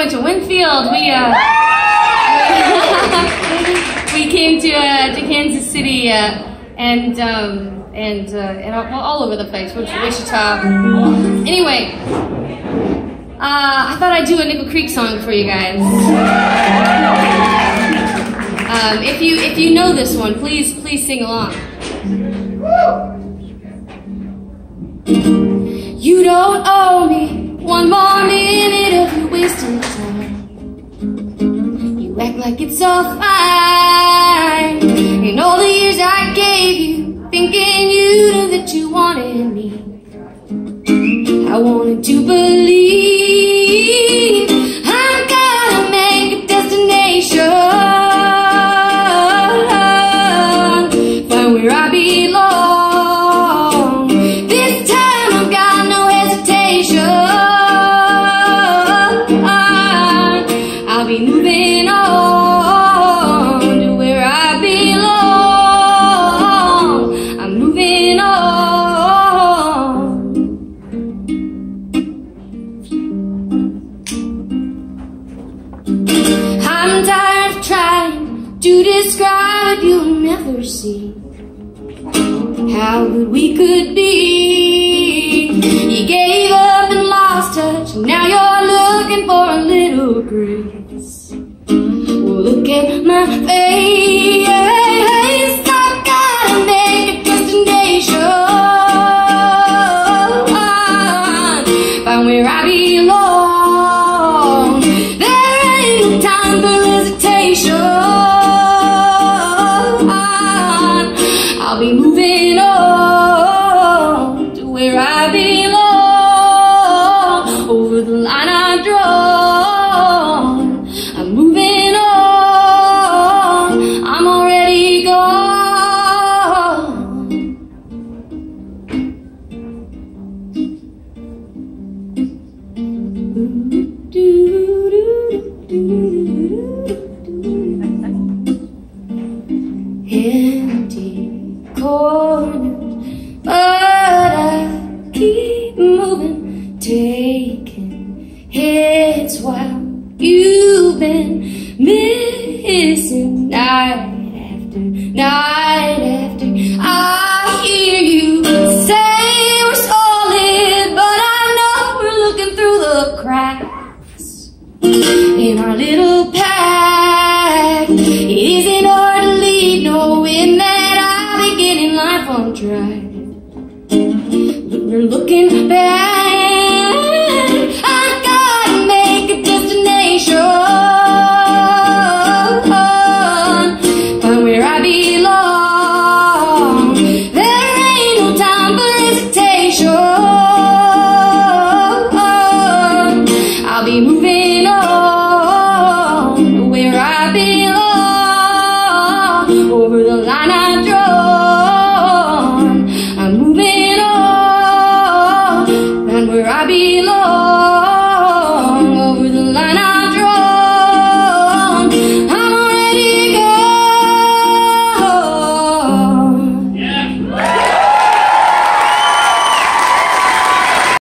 went to Winfield. We came to Kansas City and all over the place. Went to Wichita. Anyway, I thought I'd do a Nickel Creek song for you guys. If you know this one, please sing along. You don't owe me one more minute of your wasted time. You act like it's all fine. In all the years I gave you, thinking you knew that you wanted me, I wanted to believe I'm gonna make a destination, find where I belong. This time I've got no hesitation. I'll be moving on to where I belong. I'm moving on. I'm tired of trying to describe what you'll never see, how good we could be. You gave up and lost touch, and now you're looking for a little grace. Well, look at my face. I've gotta make a destination, find where I belong. There ain't no time for hesitation. I'll be moving on to where I belong. Over the line I've drawn, I'm moving on. I'm already gone. Empty corners, but I keep moving, taking hits while you've been missing night after night after. I hear you say we're solid, but I know we're looking through the cracks in our little pack. It isn't hard to lead, knowing that I'll be getting life on track. But we're looking back.